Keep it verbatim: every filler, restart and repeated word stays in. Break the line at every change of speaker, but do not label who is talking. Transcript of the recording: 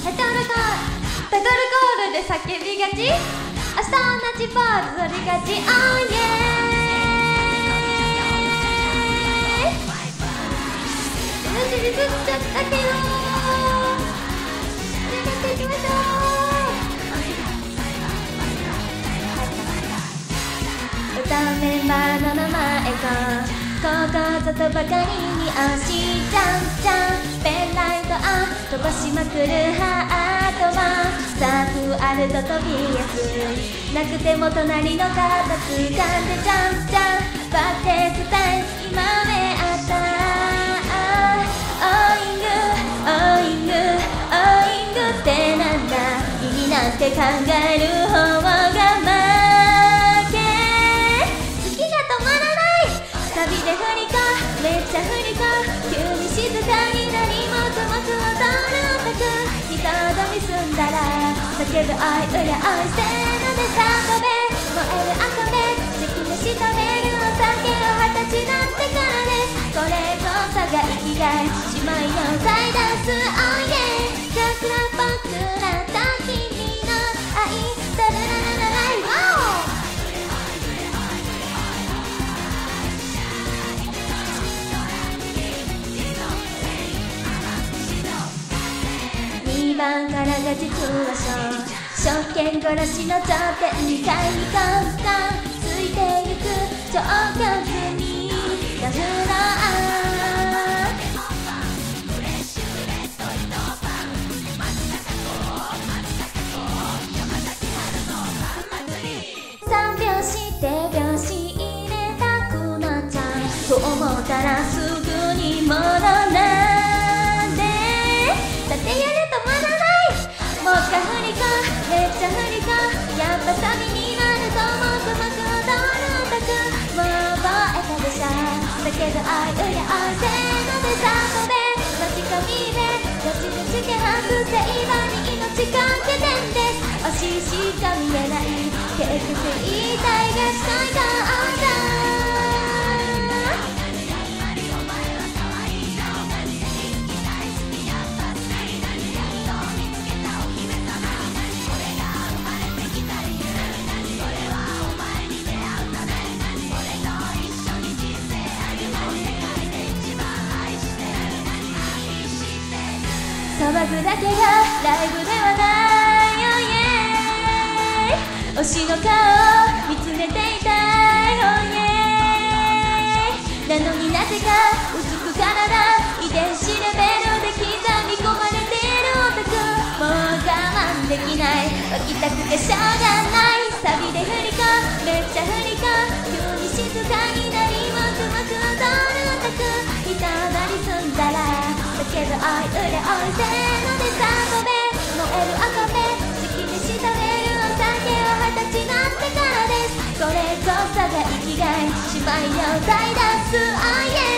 タコールタコールコールで叫びがち、明日同じポーズ取りがち、oh yeah。無事にぶっちゃったけど、やっていきましょう。歌うメンバーの名前とここぞとばかりに押しちゃんちゃんペンライトあ飛ばしまくるハートマンサーフあると飛びやすい、なくても隣の肩掴んでちゃんちゃんバッテスタイル今目あったオーイングオーイングオーイングってなんだ、意味なんて考える方が負け、好きが止まらないサビで振り子めっちゃ振り子、急に静かになりもくもく踊るたく、二度見済んだら叫ぶおいうらおいせーので叫べ、燃える赤で関根しとめるお酒を二十歳なってからです、これぞさが生きがい姉妹の歌い出す Oh yeah。 僕ら僕らと君の愛ダララララライにばんからが実はそう証券殺しの頂点に階にコンスタンついてゆく超絶にダフロー三拍子手拍子入れたくなっちゃうと思ったらすぐに戻らんで、だってやるとまらないもう一回振り子めっちゃ振り子、やっぱサビになるともくもく踊るんだく、もう覚えたでしょ、だけど愛うや愛せーので叫べ、待ち込みでどっちみちけ外せ今に命かけてんです、推ししか見えない結局言いたいがしたいから騒ぐだけがライブではないよ、yeah、推しの顔を見つめていたい、oh yeah、なのになぜか薄く体遺伝子レベルで刻み込まれているオタク、もう我慢できない湧きたくてしょうがない、サビで振り子めっちゃ振り子、急に静かになりもくもく踊るオタク、ひとなり済んだらだけど愛うれおいせーので叫べ、燃える赤目好きにしとめるお酒を二十歳なってからです、これこそが生きがい姉妹の歌い出す Oh yeah。